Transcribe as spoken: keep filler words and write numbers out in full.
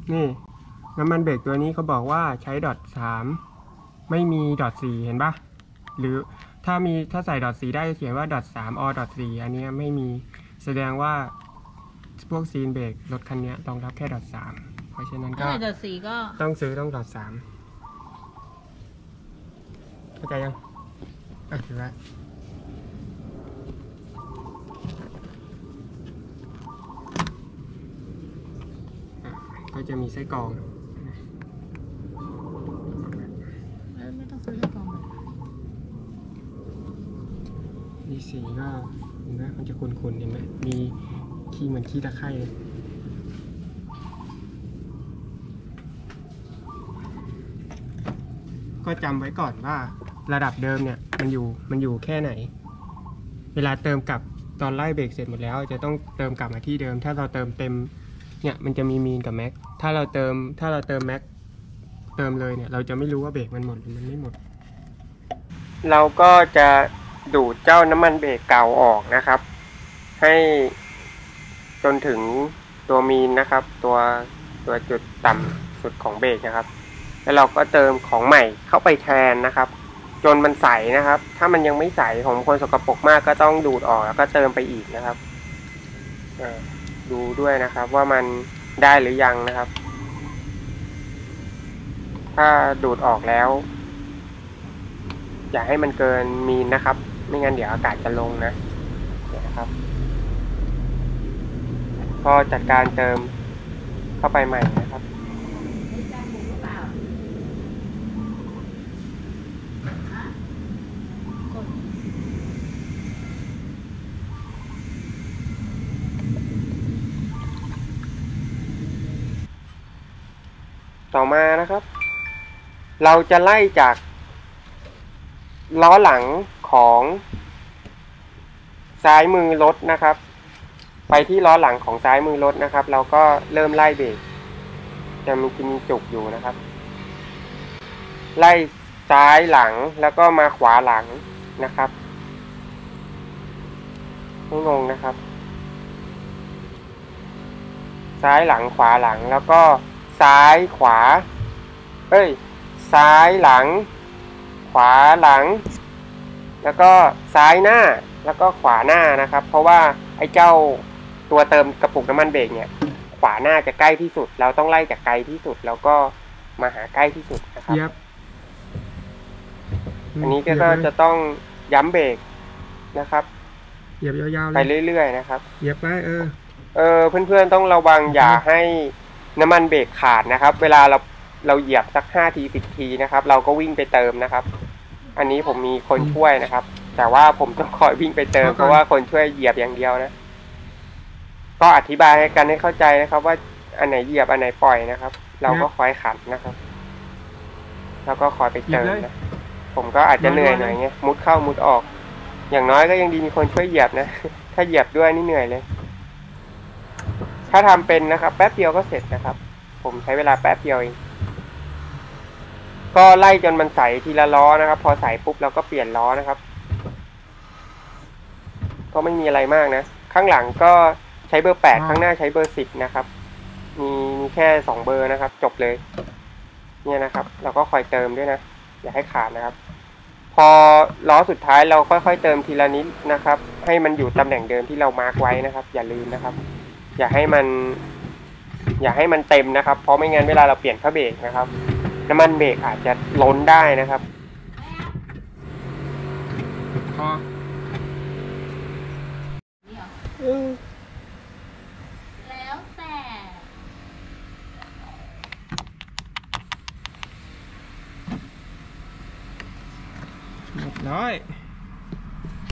นี่น้ำมันเบรกตัวนี้เขาบอกว่าใช้ดอทสามไม่มีดอทสี่เห็นปะหรือถ้ามีถ้าใส่ดอทสี่ได้เขียนว่าดอทสามอดอทสี่อันนี้ไม่มีแสดงว่าพวกซีนเบรกรถคันนี้รองรับแค่ดอทสามเพราะฉะนั้นก็ดอทสี่ก็ต้องซื้อต้องดอทสามเข้าใจยังอ่ะถือว่าก็จะมีไส้กรองไม่ต้องซื้อไส้กรองมีสีก็เห็นไหมมันจะขุ่นๆเห็นไหมมีขี้เหมือนขี้ตะไคร่เลยก็จำไว้ก่อนว่าระดับเดิมเนี่ยมันอยู่มันอยู่แค่ไหนเวลาเติมกลับตอนไล่เบรกเสร็จหมดแล้วจะต้องเติมกลับมาที่เดิมถ้าเราเติมเต็มเนี่ยมันจะมีมีนกับแม็กถ้าเราเติมถ้าเราเติมแม็กเติมเลยเนี่ยเราจะไม่รู้ว่าเบรกมันหมดหรือมันไม่หมดเราก็จะดูดเจ้าน้ำมันเบรกเก่าออกนะครับให้จนถึงตัวมีนนะครับตัวตัวจุดต่ำสุดของเบรกนะครับแล้วเราก็เติมของใหม่เข้าไปแทนนะครับจนมันใสนะครับถ้ามันยังไม่ใสของคนสกปรกมากก็ต้องดูดออกแล้วก็เติมไปอีกนะครับดูด้วยนะครับว่ามันได้หรือยังนะครับถ้าดูดออกแล้วอย่าให้มันเกินมีนนะครับไม่งั้นเดี๋ยวอากาศจะลงนะนะครับก็จัดการเติมเข้าไปใหม่นะครับต่อมานะครับเราจะไล่จากล้อหลังของซ้ายมือรถนะครับไปที่ล้อหลังของซ้ายมือรถนะครับเราก็เริ่มไล่เบรกจะมีจะมีจุกอยู่นะครับไล่ซ้ายหลังแล้วก็มาขวาหลังนะครับไม่งงนะครับซ้ายหลังขวาหลังแล้วก็ซ้ายขวาเอ้ยซ้ายหลังขวาหลังแล้วก็ซ้ายหน้าแล้วก็ขวาหน้านะครับเพราะว่าไอ้เจ้าตัวเติมกระปุกน้ำมันเบรกเนี่ยขวาหน้าจะใกล้ที่สุดเราต้องไล่จากไกลที่สุดแล้วก็มาหาใกล้ที่สุดนะครับอันนี้ก็จะต้องย้ำเบรกนะครับเหยียบยาวๆไปเรื่อยๆนะครับเหยียบไปเออเออเพื่อนๆต้องระวังอย่าให้น้ำมันเบรกขาดนะครับเวลาเราเราเหยียบสักห้าทีสิบทีนะครับเราก็วิ่งไปเติมนะครับอันนี้ผมมีคนช่วยนะครับแต่ว่าผมต้องคอยวิ่งไปเติมเพราะว่าคนช่วยเหยียบอย่างเดียวนะก็อธิบายให้กันให้เข้าใจนะครับว่าอันไหนเหยียบอันไหนปล่อยนะครับเราก็คอยขันนะครับแล้วก็คอยไปเติมนะผมก็อาจจะเหนื่อยหน่อยเงี้ยมุดเข้ามุดออกอย่างน้อยก็ยังดีมีคนช่วยเหยียบนะถ้าเหยียบด้วยนี่เหนื่อยเลยถ้าทำเป็นนะครับแป๊บเดียวก็เสร็จนะครับผมใช้เวลาแป๊บเดียวเองก็ไล่จนมันใสทีละล้อนะครับพอใสปุ๊บเราก็เปลี่ยนล้อนะครับก็ไม่มีอะไรมากนะข้างหลังก็ใช้เบอร์แปดข้างหน้าใช้เบอร์สิบนะครับมีมีแค่สองเบอร์นะครับจบเลยเนี่ยนะครับเราก็คอยเติมด้วยนะอย่าให้ขาดนะครับพอล้อสุดท้ายเราค่อยๆเติมทีละนิดนะครับให้มันอยู่ตำแหน่งเดิมที่เรามาร์กไว้นะครับอย่าลืมนะครับอย่าให้มันอย่าให้มันเต็มนะครับเพราะไม่งั้นเวลาเราเปลี่ยนผ้าเบรกนะครับน้ำมันเบรกอาจจะล้นได้นะครับพอแล้วแต่เรียบร้อย